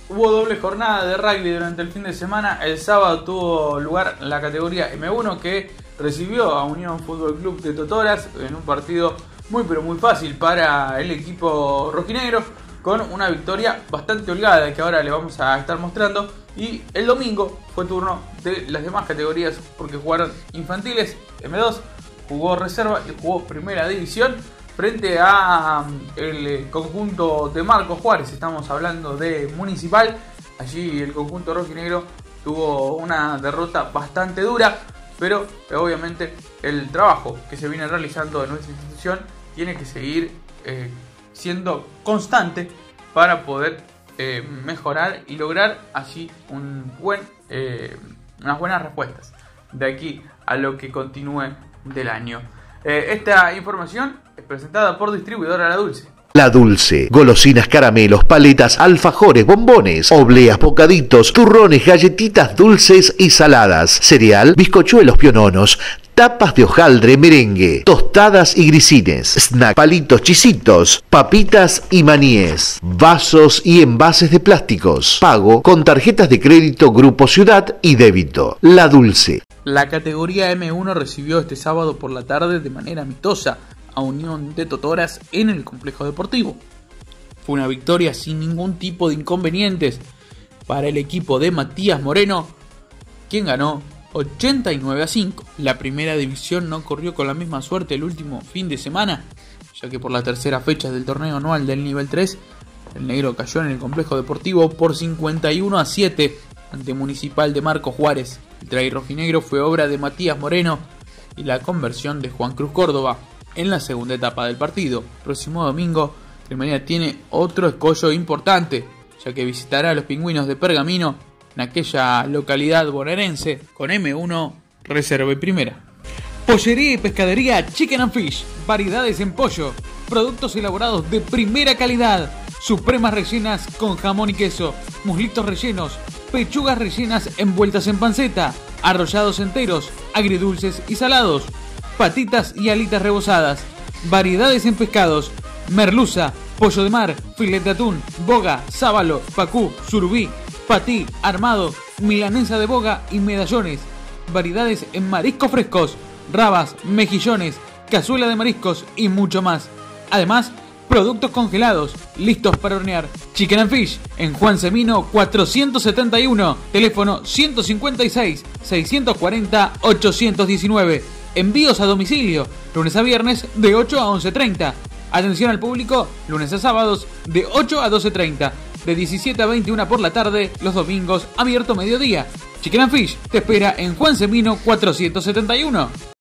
Hubo doble jornada de rugby durante el fin de semana. El sábado tuvo lugar la categoría M1 que recibió a Unión Fútbol Club de Totoras en un partido muy pero muy fácil para el equipo rojinegro, con una victoria bastante holgada que ahora le vamos a estar mostrando. Y el domingo fue turno de las demás categorías porque jugaron infantiles, M2, jugó reserva y jugó primera división frente a el conjunto de Marcos Juárez. Estamos hablando de Municipal. Allí el conjunto rojinegro tuvo una derrota bastante dura, pero obviamente el trabajo que se viene realizando en nuestra institución tiene que seguir siendo constante para poder mejorar y lograr allí unas buenas respuestas de aquí a lo que continúe del año. Esta información es presentada por Distribuidora La Dulce. La Dulce, golosinas, caramelos, paletas, alfajores, bombones, obleas, bocaditos, turrones, galletitas dulces y saladas, cereal, bizcochuelos piononos, tapas de hojaldre, merengue, tostadas y grisines, snack, palitos, chisitos, papitas y maníes, vasos y envases de plásticos. Pago con tarjetas de crédito Grupo Ciudad y débito. La Dulce. La categoría M1 recibió este sábado por la tarde de manera amistosa a Unión de Totoras en el complejo deportivo. Fue una victoria sin ningún tipo de inconvenientes para el equipo de Matías Moreno, quien ganó 89-5. La primera división no corrió con la misma suerte el último fin de semana, ya que por la tercera fecha del torneo anual del nivel 3, el negro cayó en el complejo deportivo por 51-7 ante Municipal de Marcos Juárez. El try rojinegro fue obra de Matías Moreno y la conversión de Juan Cruz Córdoba en la segunda etapa del partido. Próximo domingo, Cremonía tiene otro escollo importante, ya que visitará a los Pingüinos de Pergamino en aquella localidad bonaerense con M1, reserva y primera. Pollería y pescadería Chicken and Fish, variedades en pollo, productos elaborados de primera calidad, supremas rellenas con jamón y queso, muslitos rellenos, pechugas rellenas envueltas en panceta, arrollados enteros, agridulces y salados, patitas y alitas rebozadas, variedades en pescados, merluza, pollo de mar, filete de atún, boga, sábalo, pacú, surubí, patí, armado, milanesa de boga y medallones, variedades en mariscos frescos, rabas, mejillones, cazuela de mariscos y mucho más. Además, productos congelados, listos para hornear. Chicken and Fish, en Juan Semino 471, teléfono 156-640-819. Envíos a domicilio, lunes a viernes de 8 a 11:30. Atención al público, lunes a sábados de 8 a 12:30. De 17 a 21 por la tarde, los domingos abierto mediodía. Chicken and Fish te espera en Juan Semino 471.